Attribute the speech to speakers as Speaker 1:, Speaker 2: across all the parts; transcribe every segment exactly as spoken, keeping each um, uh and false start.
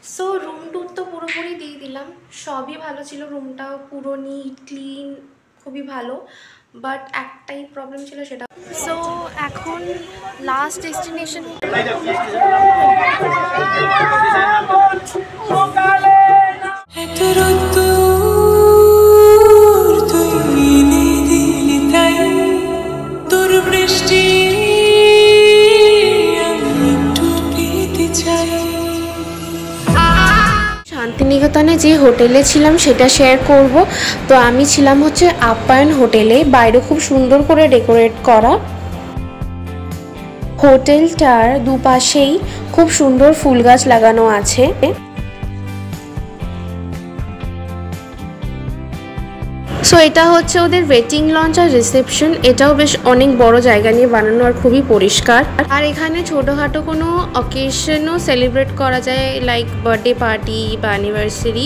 Speaker 1: So room টুর তো পুরোপুরি দিয়ে দিলাম, সবই ভালো ছিল, রুমটা পুরো নিট ক্লিন, খুবই ভালো। বাট একটাই প্রবলেম ছিল, সেটা সো এখন লাস্ট ডেস্টিনেশন শান্তিনিকেতনে যে হোটেলে ছিলাম সেটা শেয়ার করব। তো আমি ছিলাম হচ্ছে আপ্যায়ন হোটেলে, বাইরে খুব সুন্দর করে ডেকোরেট করা। হোটেলটার দুপাশেই খুব সুন্দর ফুল গাছ লাগানো আছে। সো এটা হচ্ছে ওদের ওয়েটিং লঞ্চ আর রিসেপশন, এটাও বেশ অনেক বড় জায়গা নিয়ে বানানো আর খুবই পরিষ্কার। আর এখানে ছোটোখাটো কোনো অকেশনও সেলিব্রেট করা যায়, লাইক বার্থডে পার্টি বা অ্যানিভার্সারি।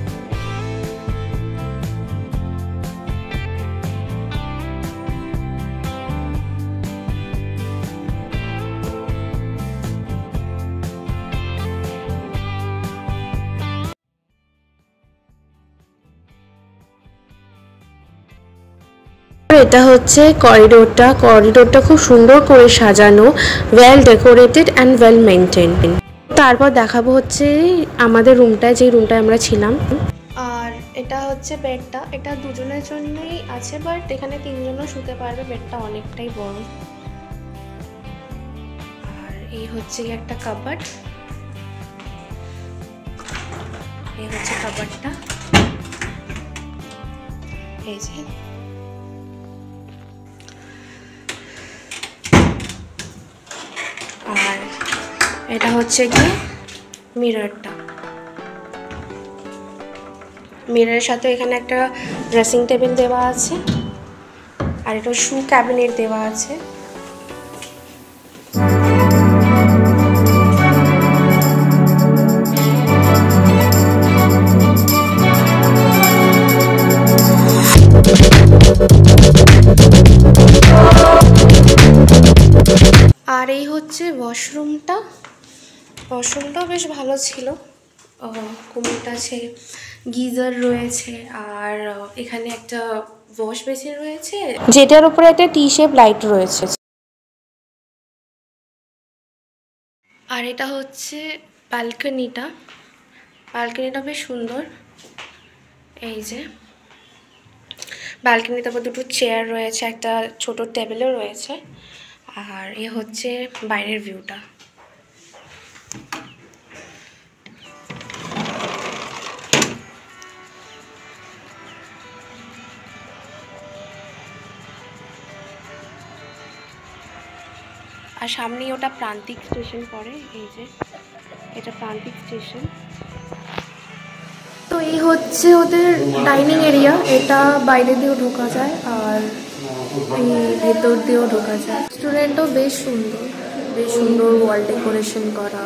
Speaker 1: এটা হচ্ছে করিডোরটা, করিডোরটা খুব সুন্দর করে সাজানো, well decorated and well maintain. তারপর দেখাবো হচ্ছে আমাদের রুমটায়, যে রুমটায় আমরা ছিলাম। আর এটা হচ্ছে বেডটা, এটা দুজনের জন্যই আছে, বাট এখানে তিনজনও শুতে পারবে, বেডটা অনেকটাই বড়। আর এই হচ্ছে একটা কাবার্ড, এই হচ্ছে কাবার্ডটা, এই যে। আর এটা হচ্ছে কি মিররটা, মিররের সাথে এখানে একটা ড্রেসিং টেবিল দেওয়া আছে, আর এটা শু ক্যাবিনেট দেওয়া আছে। আর এই হচ্ছে ওয়াশরুমটা, ওয়াশরুমটাও বেশ ভালো ছিল, কুমিট আছে, গিজার রয়েছে, আর এখানে একটা ওয়াশ বেসিন রয়েছে যেটার উপরে একটা টি শেপ লাইট রয়েছে। আর এটা হচ্ছে ব্যালকনিটা, ব্যালকনিটা বেশ সুন্দর, এই যে ব্যালকনিতে আবার দুটো চেয়ার রয়েছে, একটা ছোট টেবিলও রয়েছে। আর এ হচ্ছে বাইরের ভিউটা। আর সামনেই ওটা প্রান্তিক স্টেশন পড়ে, এই যে এটা প্রান্তিক স্টেশন। তো এই হচ্ছে ওদের ডাইনিং এরিয়া, এটা বাইরে দিয়েও ঢোকা যায় আর এই ভেতর দিয়েও ঢোকা যায়। রেস্টুরেন্টও বেশ সুন্দর, বেশ সুন্দর ওয়াল ডেকোরেশন করা।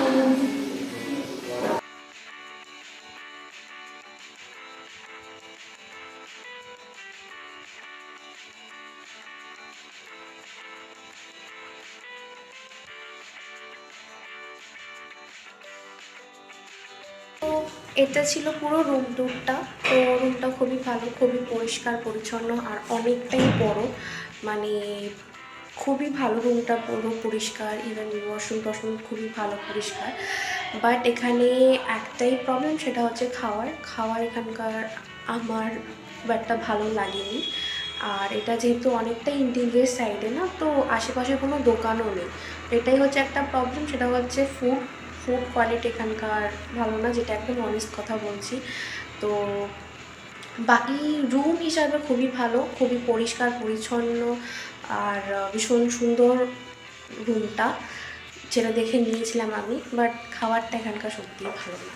Speaker 1: এটা ছিল পুরো রুম টুরটা। তো রুমটা খুবই ভালো, খুবই পরিষ্কার পরিচ্ছন্ন আর অনেকটাই বড়, মানে খুবই ভালো রুমটা, পুরো পরিষ্কার, ইভেন ওয়াশরুম টশরুম খুবই ভালো পরিষ্কার। বাট এখানে একটাই প্রবলেম, সেটা হচ্ছে খাওয়ার খাওয়ার এখানকার আমার খুব একটা ভালো লাগেনি। আর এটা যেহেতু অনেকটা ইন্টিরিয়ার সাইডে না, তো আশেপাশে কোনো দোকানও নেই, এটাই হচ্ছে একটা প্রবলেম। সেটা হচ্ছে ফুড ফুড কোয়ালিটি এখানকার ভালো না, যেটা একদম অনেস্ট কথা বলছি। তো বাকি রুম হিসাবে খুবই ভালো, খুবই পরিষ্কার পরিচ্ছন্ন আর ভীষণ সুন্দর রুমটা, যেটা দেখে নিয়েছিলাম আমি। বাট খাবারটা এখানকার সত্যিই ভালো না।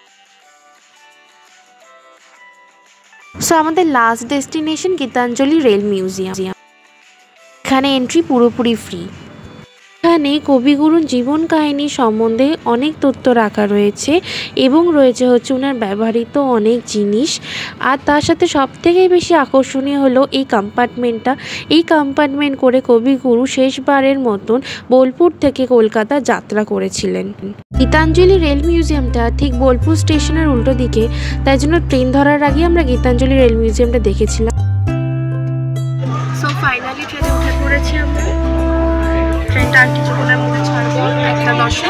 Speaker 1: সো আমাদের last destination Gitanjali rail museum, এখানে এন্ট্রি পুরোপুরি ফ্রি।
Speaker 2: এখানে কবিগুরুর জীবন কাহিনী সম্বন্ধে অনেক তথ্য রাখা রয়েছে এবং রয়েছে হচ্ছে ওনার ব্যবহৃত অনেক জিনিস। আর তার সাথে সবথেকে বেশি আকর্ষণীয় হলো এই কম্পার্টমেন্টটা। এই কম্পার্টমেন্ট করে কবিগুরু শেষবারের মতন বোলপুর থেকে কলকাতা যাত্রা করেছিলেন। গীতাঞ্জলি রেল মিউজিয়ামটা ঠিক বোলপুর স্টেশনের উল্টো দিকে, তাই জন্য ট্রেন ধরার আগে আমরা গীতাঞ্জলি রেল মিউজিয়ামটা দেখেছিলাম।
Speaker 1: সো ফাইনালি ট্রেনে উঠে পড়েছি আমরা। ট্রেনটা আর কিছুক্ষণের মধ্যে ছাড়বো, একটা দশে।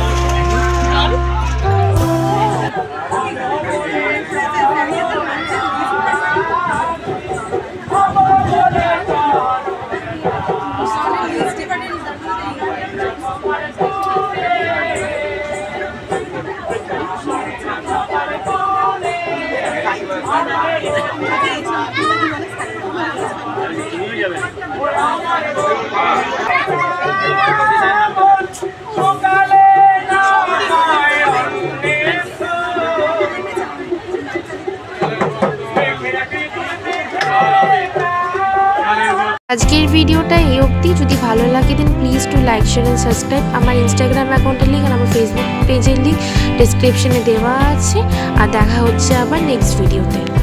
Speaker 2: আজকের ভিডিওটা এই অবধি। যদি ভালো লাগে then please to like share and subscribe. আমার ইনস্টাগ্রাম অ্যাকাউন্টের লিঙ্ক আর আমার ফেসবুক পেজের লিঙ্ক ডিসক্রিপশনে দেওয়া আছে। আর দেখা হচ্ছে আবার নেক্সট ভিডিওতে।